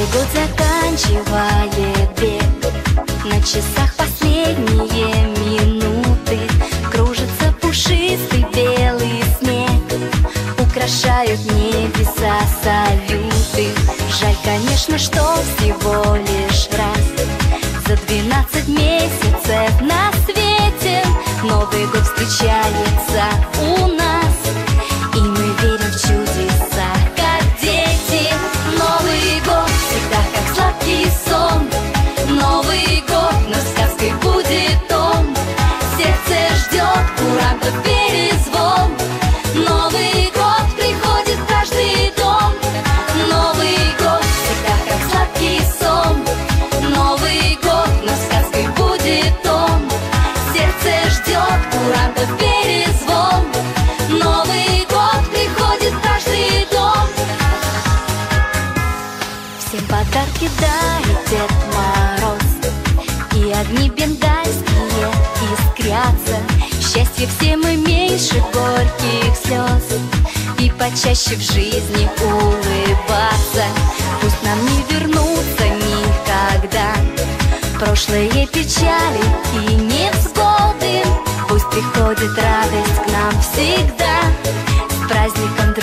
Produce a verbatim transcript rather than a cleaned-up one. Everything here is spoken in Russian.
год заканчивает бег, на часах последние минуты. Кружится пушистый белый снег, украшают небеса салюты. Жаль, конечно, что всего лишь раз за двенадцать месяцев на свете Новый год встречается у нас, и мы верим в чудеса, как дети. Новый год всегда как сладкий сон, Новый год, но сказкой будет он. Сердце ждет курантов перезвон, Новый год приходит в каждый дом. Новый год всегда как сладкий сон, Новый год, но сказкой будет он. Сердце ждет курантов перезвон, Новый год приходит в каждый дом. Всем подарки дарит Дед Мороз, и огни бенгальские искрятся. Счастье всем и меньше горьких слез, и почаще в жизни улыбаться. Пусть нам не вернуться никогда прошлые печали и невзгоды. Пусть приходит радость к нам всегда. С праздником